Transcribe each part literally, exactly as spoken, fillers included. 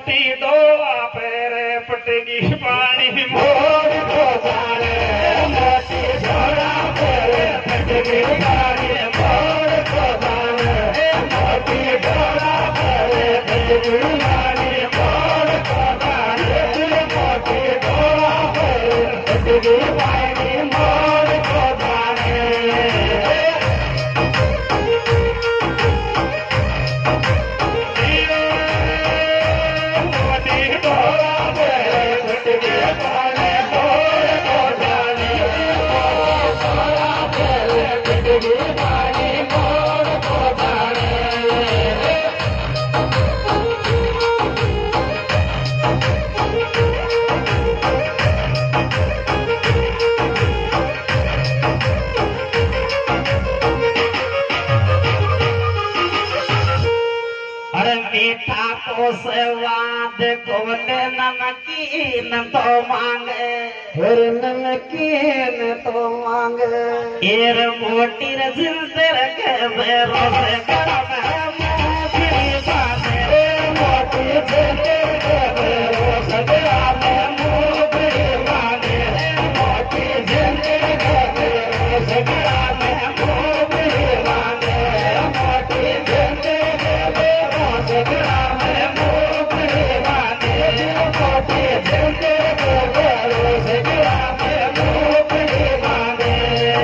मोटी डोला पैरे पटगी पानी मोड़ को जाने मोटी डोला पैरे पटगी पानी मोड़ को जाने मोटी डोला पैरे पटगी पानी मोड़ को जाने मोटी डोला पैरे पटगी पानी मोड़ को जाने मीठा स्वाद कोने नमकीन तो मांगे फिर नमकीन तो मांगे एर मोटी रजिल तेरे के बेरों से करम है मोटी बाने मोटी तेरे के बेरों से करम है मोटी बाने मोटी तेरे के बेरों से करम है मोटी बाने मोटी तेरे के बेरों से करम है मोटी बाने मोटी तेरे के बेरों से करम है मोटी बाने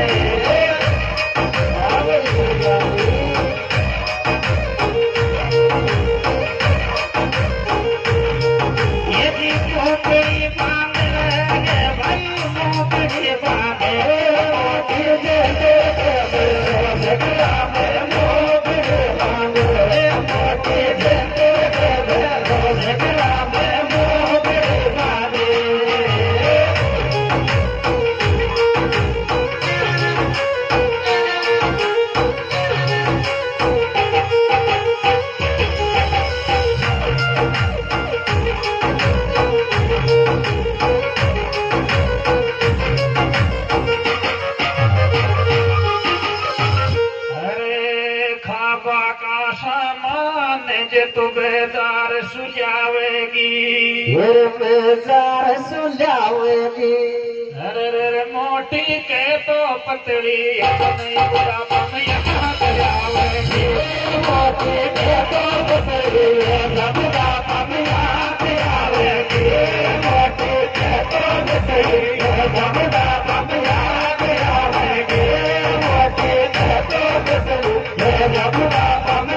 जे तू बेजार सुझावेगी मेरे बेजार सुझावेगी अरे रे मोटी के तो पतली नहीं बुढ़ापा में यहाँ जावेगी मोटी के तो पतली बुढ़ापा में यहाँ जावेगी मोटी के तो पतली बुढ़ापा में यहाँ जावेगी मोटी के तो पतली बुढ़ापा में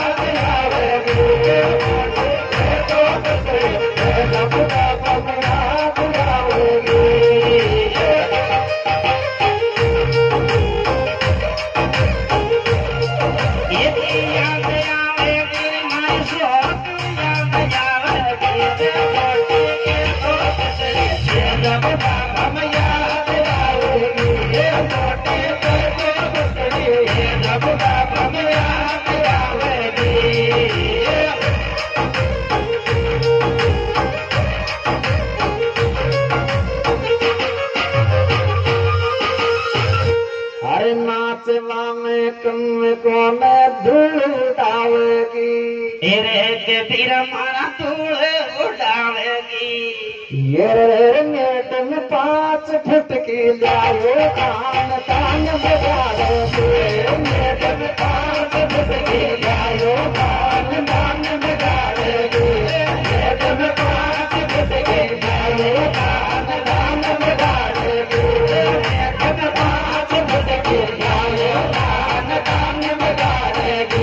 फिर हमारा धूल उड़ावेगी ये नेट में पांच फुट की लाओ कान कान बजावेगी नेट में पांच फुट की लाओ कान कान बजावेगी नेट में पांच फुट की लाओ कान कान बजावेगी नेट में पांच फुट की लाओ कान कान बजावेगी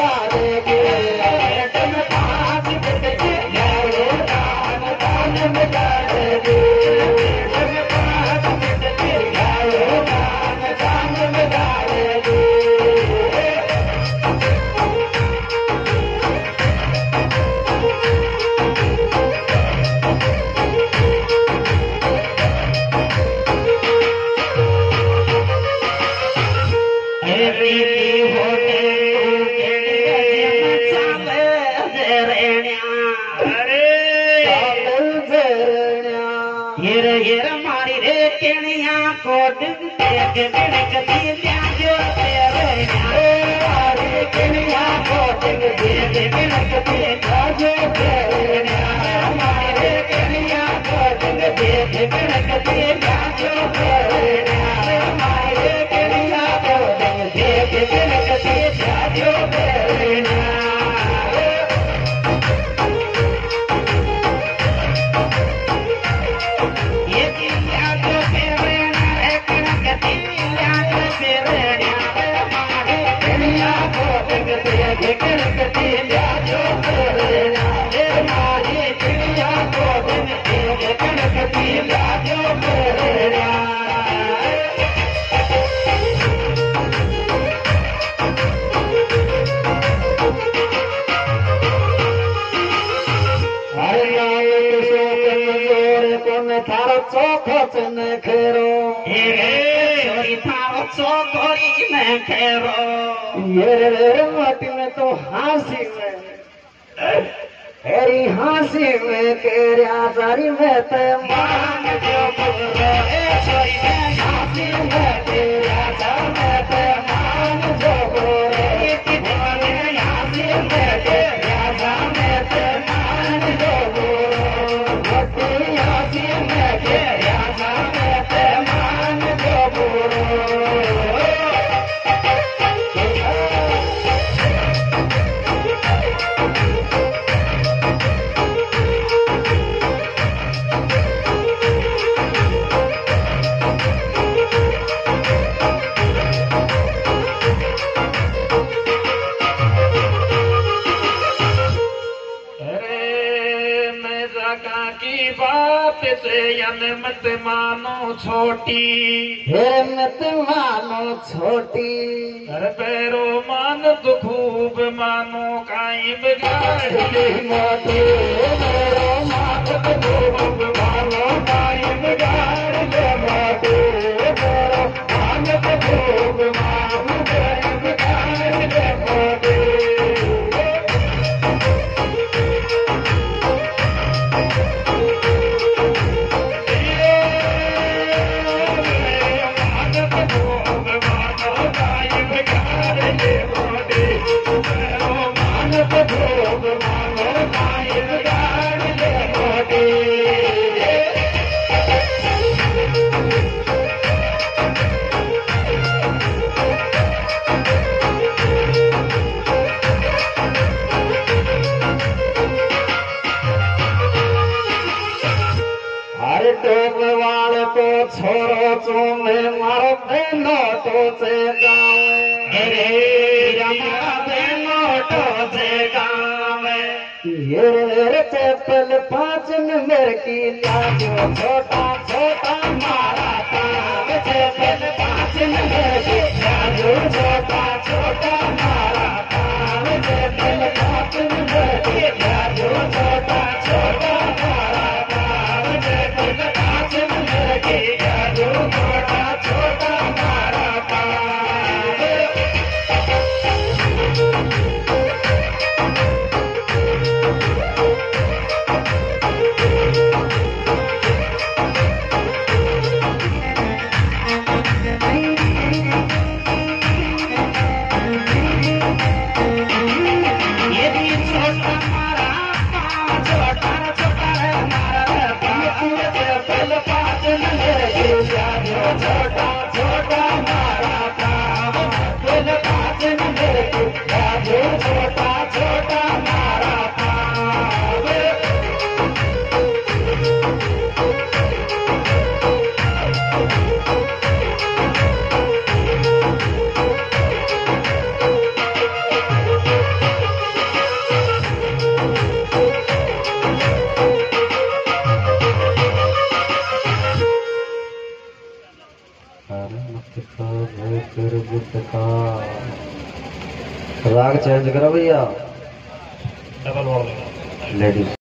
I'm हिर हिर मारी रे केणिया को दिन देख बिणकती ल्याजो तेरे मारी केणिया को दिन देख बिणकती ल्याजो तेरे मारी केणिया को दिन देख बिणकती ल्याजो तेरे मारी केणिया को दिन देख बिणकती ल्याजो तेरे थारो चोखो चने खेरो हे थारो चोखोरी में खेरो ये रे माटी में तो हासी में हेरी हासी में केरिया सारी में ते मान जो बुरो ए छोरी में हासी में केरिया सारी में ते मान जो बुरो ये दीवान में हासी में केरिया सारी में ते मान जो बुरो मोटी हासी में केरिया सारी में ते मान जो बुरो की बात से यन मत मानो छोटी हे मत मानो छोटी कर पैरो मान तो खूब मानो काई बिगाड़ी मोटी पैरो मान तो खूब मानो काई बिगाड़ी मोटी पैरो मान तो खूब मानो काई बिगाड़ी मोटी छोरो चूमे मारो बेनो टोचे गावे रे हमारा बेनो टोचे गावे ये रे चप्पल पाँच नंबर की लाजो छोटा छोटा मारा पाँव चप्पल पाँच नंबर की लाजो छोटा छोटा मारा पाँव चप्पल पाँच नंबर की लाजो छोटा छोटा मारा पाँव चप्पल पाँच नंबर की छोटा छोटा मारा राग चेंज करो भैया डबल लेडीज।